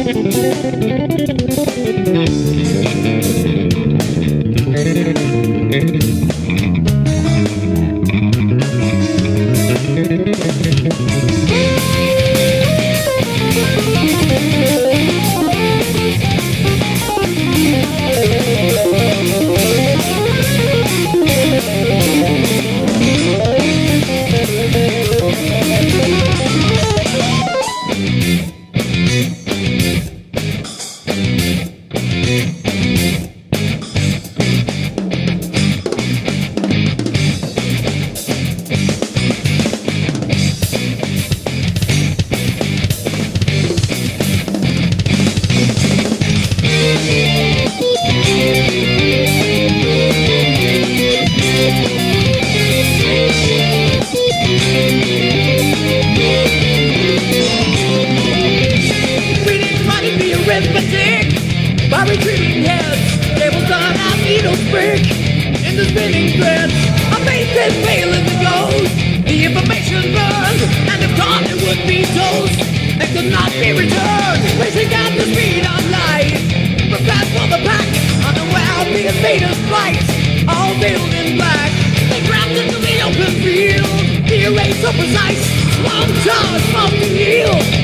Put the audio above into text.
By retrieving heads, tables done out needles brick in the spinning threads. A face is pale as it goes. The information burns, and if gone it would be toast. It could not be returned, racing at the speed of light. Prepared for the pack, unaware of the invader's flight. All veiled in black, they grabbed into the open field. The array so precise, one charge from the heel.